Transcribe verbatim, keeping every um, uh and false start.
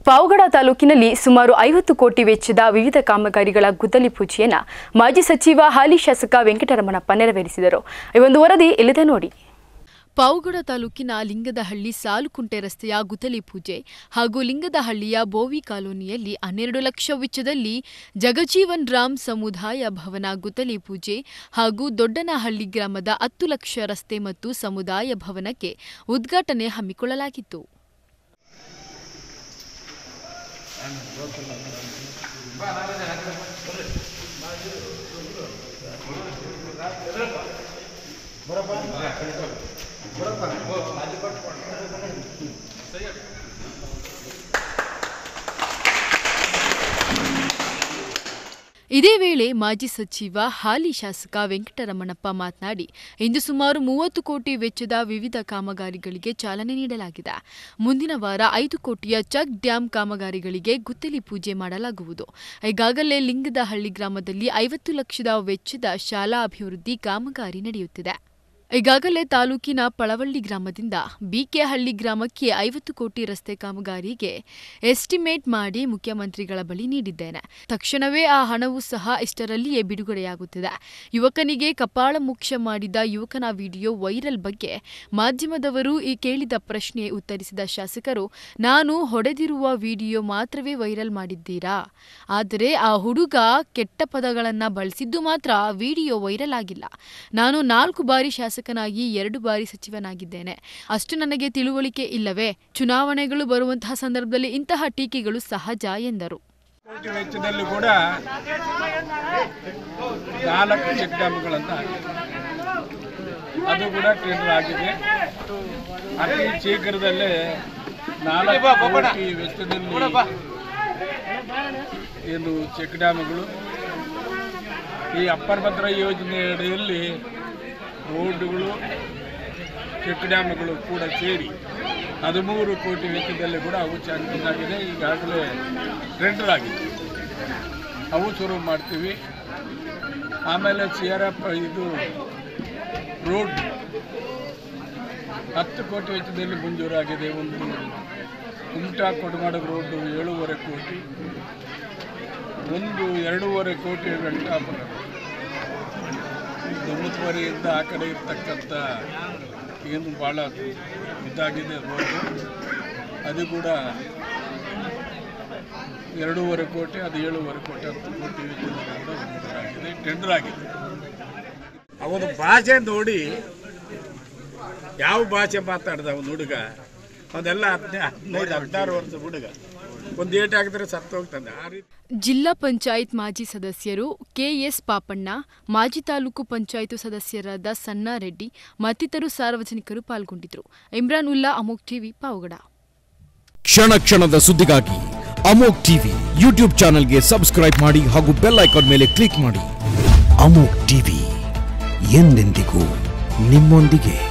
ಪಾವಗಡ ತಾಲೂಕಿನಲ್ಲಿ ಸುಮಾರು ಐವತ್ತು ಕೋಟಿ ವೆಚ್ಚದ ವಿವಿಧ ಕಾಮಗಾರಿಗಳ ಗುದ್ದಲಿ ಪೂಜೆಯನ್ನು ಮಾಜಿ ಸಚಿವ ಹಾಲಿ ಶಾಸಕ ವೆಂಕಟರಮಣಪ್ಪ ನೆರವೇರಿಸಿದರು. ಈ ಒಂದು ವರದಿ ಇಲ್ಲಿದೆ ನೋಡಿ. ಪಾವಗಡ ತಾಲೂಕಿನ ಲಿಂಗದಹಳ್ಳಿ ಸಾಲುಕುಂಟೆ ರಸ್ತೆಯ ಗುದ್ದಲಿ ಪೂಜೆ ಹಾಗೂ ಲಿಂಗದಹಳ್ಳಿಯ ಬೋವಿ ಕಾಲೋನಿಯಲ್ಲಿ ಹನ್ನೆರಡು ಲಕ್ಷ ವೆಚ್ಚದಲ್ಲಿ ಜಗಜೀವನ್ ರಾಮ್ ಸಮುದಾಯ ಭವನ ಗುದ್ದಲಿ ಪೂಜೆ ಹಾಗೂ ದೊಡ್ಡನಹಳ್ಳಿ ಗ್ರಾಮದ ಹತ್ತು ಲಕ್ಷ ರಸ್ತೆ ಮತ್ತು ಸಮುದಾಯ ಭವನಕ್ಕೆ ಉದ್ಘಾಟನೆ ಹಮ್ಮಿಕೊಳ್ಳಲಾಗಿತ್ತು. ಇದೇ ವೇಳೆ ಮಾಜಿ ಸಚಿವ ಹಾಲಿ ಶಾಸಕ ವೆಂಕಟರಮಣಪ್ಪ ಮಾತನಾಡಿ, ಇಂದು ಸುಮಾರು ಮೂವತ್ತು ಕೋಟಿ ವೆಚ್ಚದ ವಿವಿಧ ಕಾಮಗಾರಿಗಳಿಗೆ ಚಾಲನೆ ನೀಡಲಾಗಿದೆ. ಮುಂದಿನ ವಾರ ಐದು ಕೋಟಿಯ ಚೆಕ್ ಡ್ಯಾಂ ಕಾಮಗಾರಿಗಳಿಗೆ ಗುದ್ದಲಿ ಪೂಜೆ ಮಾಡಲಾಗುವುದು. ಈಗಾಗಲೇ ಲಿಂಗದಹಳ್ಳಿ ಗ್ರಾಮದಲ್ಲಿ ಐವತ್ತು ಲಕ್ಷದ ವೆಚ್ಚದ ಶಾಲಾ ಅಭಿವೃದ್ಧಿ ಕಾಮಗಾರಿ ನಡೆಯುತ್ತಿದೆ. ಈಗಾಗಲೇ ತಾಲೂಕಿನ ಪಳವಳ್ಳಿ ಗ್ರಾಮದಿಂದ ಬಿಕೆಹಳ್ಳಿ ಗ್ರಾಮಕ್ಕೆ ಐವತ್ತು ಕೋಟಿ ರಸ್ತೆ ಕಾಮಗಾರಿಗೆ ಎಸ್ಟಿಮೇಟ್ ಮಾಡಿ ಮುಖ್ಯಮಂತ್ರಿಗಳ ಬಳಿ ನೀಡಿದ್ದೇನೆ. ತಕ್ಷಣವೇ ಆ ಹಣವೂ ಸಹ ಇಷ್ಟರಲ್ಲಿಯೇ ಬಿಡುಗಡೆಯಾಗುತ್ತಿದೆ. ಯುವಕನಿಗೆ ಕಪಾಳ ಮೋಕ್ಷ ಮಾಡಿದ ಯುವಕನ ವಿಡಿಯೋ ವೈರಲ್ ಬಗ್ಗೆ ಮಾಧ್ಯಮದವರು ಈ ಕೇಳಿದ ಪ್ರಶ್ನೆ ಉತ್ತರಿಸಿದ ಶಾಸಕರು, ನಾನು ಹೊಡೆದಿರುವ ವಿಡಿಯೋ ಮಾತ್ರವೇ ವೈರಲ್ ಮಾಡಿದ್ದೀರಾ? ಆದರೆ ಆ ಹುಡುಗ ಕೆಟ್ಟ ಪದಗಳನ್ನು ಬಳಸಿದ್ದು ಮಾತ್ರ ವಿಡಿಯೋ ವೈರಲ್ ಆಗಿಲ್ಲ. ನಾನು ನಾಲ್ಕು ಬಾರಿ ಶಾಸಕ ನಾಗಿ ಎರಡು ಬಾರಿ ಸಚಿವನಾಗಿದ್ದೇನೆ. ಅಷ್ಟು ನನಗೆ ತಿಳುವಳಿಕೆ ಇಲ್ಲವೇ? ಚುನಾವಣೆಗಳು ಬರುವಂತಹ ಸಂದರ್ಭದಲ್ಲಿ ಇಂತಹ ಟೀಕೆಗಳು ಸಹಜ ಎಂದರು. ವೆಚ್ಚದಲ್ಲಿ ಕೂಡ ನಾಲ್ಕು ಚೆಕ್ ಡ್ಯಾಮ್ಗಳನ್ನು ಅದು ಕೂಡ ಟೆಂಡರ್ ಆಗಿದೆ. ಅತಿ ಶೀಘ್ರದಲ್ಲೇ ನಾಲ್ಕು ಕೋಟಿ ವೆಚ್ಚದಲ್ಲಿ ಏನು ಚೆಕ್ ಡ್ಯಾಮ್ಗಳು ಈ ಅಪ್ಪರ್ ಭದ್ರಾ ಯೋಜನೆ ಅಡಿಯಲ್ಲಿ ರೋಡ್ಗಳು ಚೆಕ್ ಡ್ಯಾಮ್ಗಳು ಕೂಡ ಸೇರಿ ಹದಿಮೂರು ಕೋಟಿ ವೆಚ್ಚದಲ್ಲಿ ಕೂಡ ಅವು ಚಾನ್ಸಸ್ ಆಗಿದೆ. ಈಗಾಗಲೇ ಟೆಂಡರ್ ಆಗಿದೆ, ಅವು ಶುರು ಮಾಡ್ತೀವಿ. ಆಮೇಲೆ ಸಿ ಆರ್ ಎಫ್ ಇದು ರೋಡ್ ಹತ್ತು ಕೋಟಿ ವೆಚ್ಚದಲ್ಲಿ ಮಂಜೂರಾಗಿದೆ. ಒಂದು ಕುಮಟಾ ಕೊಡಮಾಡು ರೋಡ್ ಏಳೂವರೆ ಕೋಟಿ, ಒಂದು ಎರಡೂವರೆ ಕೋಟಿ ವೆಂಕಟಾಪುರ ಧರ್ಮತ್ವರಿಯಿಂದ ಆ ಕಡೆ ಇರ್ತಕ್ಕಂಥ ಏನು ಭಾಳ ಇದಾಗಿದೆ ರೋಡು, ಅದು ಕೂಡ ಎರಡೂವರೆ ಕೋಟಿ, ಅದು ಏಳೂವರೆ ಕೋಟಿ, ಹತ್ತು ಕೋಟಿ ಆಗಿದೆ, ಟೆಂಡರ್ ಆಗಿದೆ. ಅವನ ಭಾಷೆ ನೋಡಿ ಯಾವ ಭಾಷೆ ಮಾತಾಡ್ದ ಅವನ ಹುಡುಗ, ಅದೆಲ್ಲ ಹದಿನೈದು ಹದಿನೈದು ಹದಿನಾರು ವರ್ಷದ ಹುಡುಗ, ಒಂದು ಏಟ್ ಹಾಕಿದ್ರೆ ಸತ್ತು ಹೋಗ್ತಾನೆ. ಆ ರೀತಿ ಜಿಲ್ಲಾ ಪಂಚಾಯತ್ ಮಾಜಿ ಸದಸ್ಯರು ಕೆಎಸ್ ಪಾಪಣ್ಣ, ಮಾಜಿ ತಾಲೂಕು ಪಂಚಾಯತ್ ಸದಸ್ಯರಾದ ಸಣ್ಣ ರೆಡ್ಡಿ ಮತ್ತಿತರರು ಸಾರ್ವಜನಿಕರು ಪಾಲ್ಗೊಂಡಿದ್ದರು. ಇಮ್ರಾನ್ ಉಲ್ಲಾ, ಅಮೋಘ್ ಟಿವಿ, ಪಾವಗಡ. ಕ್ಷಣ ಕ್ಷಣದ ಸುದ್ದಿಗಾಗಿ ಅಮೋಘ್ ಟಿವಿ ಯೂಟ್ಯೂಬ್ ಚಾನೆಲ್ಗೆ ಸಬ್ಸ್ಕ್ರೈಬ್ ಮಾಡಿ ಹಾಗೂ ಬೆಲ್ ಐಕಾನ್ ಮೇಲೆ ಕ್ಲಿಕ್ ಮಾಡಿ. ಅಮೋಘ್ ಟಿವಿ ಎಂದೆಂದಿಗೂ ನಿಮ್ಮೊಂದಿಗೆ.